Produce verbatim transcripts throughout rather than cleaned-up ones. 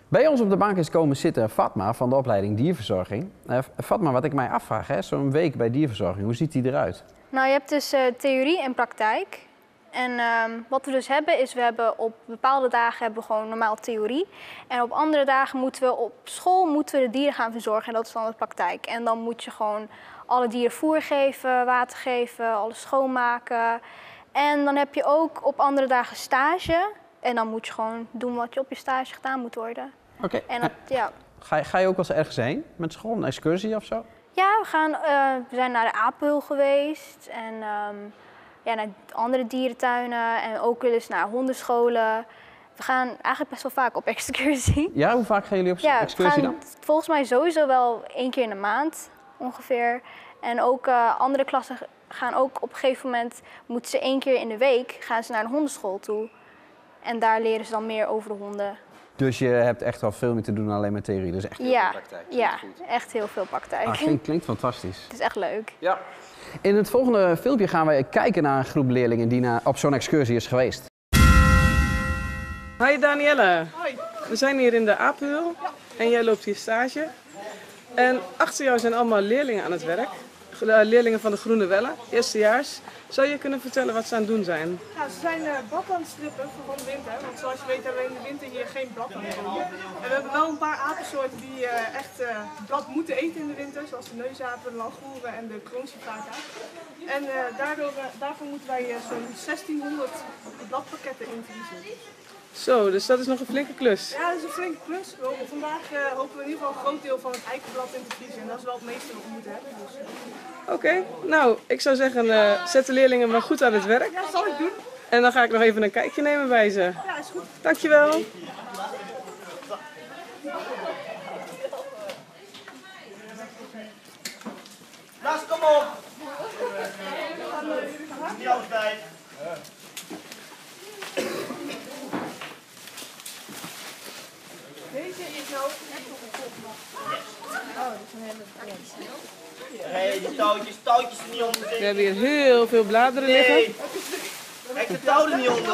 Bij ons op de bank is komen zitten Fatma van de opleiding dierverzorging. Uh, Fatma, wat ik mij afvraag, zo'n week bij dierverzorging, hoe ziet die eruit? Nou, je hebt dus uh, theorie en praktijk. En uh, wat we dus hebben is, we hebben op bepaalde dagen hebben we gewoon normaal theorie. En op andere dagen moeten we op school moeten we de dieren gaan verzorgen en dat is dan de praktijk. En dan moet je gewoon alle dieren voer geven, water geven, alles schoonmaken. En dan heb je ook op andere dagen stage. En dan moet je gewoon doen wat je op je stage gedaan moet worden. Oké. Okay. En dat, ja. Ga je, ga je ook wel eens ergens heen met school, een excursie of zo? Ja, we, gaan, uh, we zijn naar de Apenhul geweest en um, ja, naar andere dierentuinen en ook wel eens naar hondenscholen. We gaan eigenlijk best wel vaak op excursie. Ja, hoe vaak gaan jullie op ja, excursie dan? Volgens mij sowieso wel één keer in de maand ongeveer. En ook uh, andere klassen gaan ook op een gegeven moment, moeten ze één keer in de week gaan ze naar de hondenschool toe. En daar leren ze dan meer over de honden. Dus je hebt echt wel veel meer te doen dan alleen met theorie, dus echt heel ja, veel praktijk. Ja, echt heel veel praktijk. Ah, klinkt, klinkt fantastisch. Het is echt leuk. Ja. In het volgende filmpje gaan we kijken naar een groep leerlingen die naar, op zo'n excursie is geweest. Hoi Danielle. Hoi. We zijn hier in de Apenhul en jij loopt hier stage. En achter jou zijn allemaal leerlingen aan het werk. Leerlingen van de Groene Welle, eerstejaars. Zou je kunnen vertellen wat ze aan het doen zijn? Ja, ze zijn uh, blad aan het strippen voor van de winter. Want zoals je weet hebben we in de winter hier geen blad aan het eten. En we hebben wel een paar apensoorten die uh, echt uh, blad moeten eten in de winter. Zoals de neusapen, de langoeren en de kroonsiefaka. En uh, daardoor, uh, daarvoor moeten wij uh, zo'n zestienhonderd bladpakketten invriezen. Zo, dus dat is nog een flinke klus. Ja, dat is een flinke klus. Vandaag uh, hopen we in ieder geval een groot deel van het eikenblad in te vriezen. En dat is wel het meeste wat we moeten hebben. Dus. Oké, okay. Nou, ik zou zeggen, uh, zet de leerlingen maar goed aan het werk. Ja, dat zal ik doen. En dan ga ik nog even een kijkje nemen bij ze. Ja, is goed. Dankjewel. Las, kom op! Niet altijd. Deze is nou net nog een kop. Oh, dat is een hele Hé, die touwtjes, touwtjes er niet onder zitten. We hebben hier heel veel bladeren liggen. Nee. Kijk, de touw er niet onder.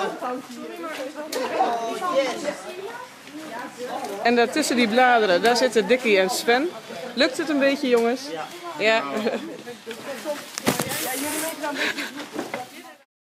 Oh, yes. En daartussen die bladeren, daar zitten Dickie en Sven. Lukt het een beetje, jongens? Ja. Ja. Ja, jullie weten dan een beetje